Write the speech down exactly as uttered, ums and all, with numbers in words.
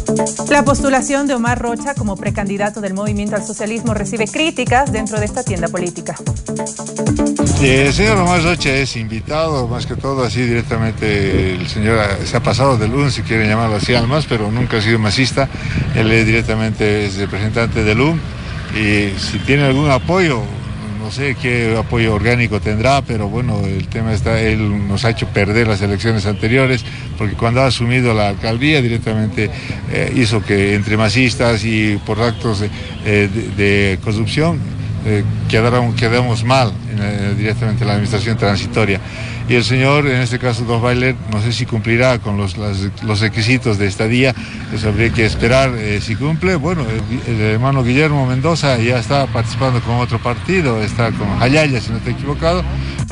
La postulación de Omar Rocha como precandidato del Movimiento al Socialismo recibe críticas dentro de esta tienda política. El señor Omar Rocha es invitado, más que todo así directamente, el señor se ha pasado del U N, si quieren llamarlo así, al MAS, pero nunca ha sido masista. Él es directamente es representante del U N y si tiene algún apoyo, no sé qué apoyo orgánico tendrá, pero bueno, el tema está, él nos ha hecho perder las elecciones anteriores, porque cuando ha asumido la alcaldía directamente eh, hizo que entre masistas y por actos de, eh, de, de corrupción eh, quedaron, quedamos mal en, eh, directamente en la administración transitoria. Y el señor, en este caso Dottweiler, no sé si cumplirá con los, las, los requisitos de estadía, eso habría que esperar eh, si cumple. Bueno, el, el hermano Guillermo Mendoza ya está participando con otro partido, está con Jayaya, si no estoy equivocado,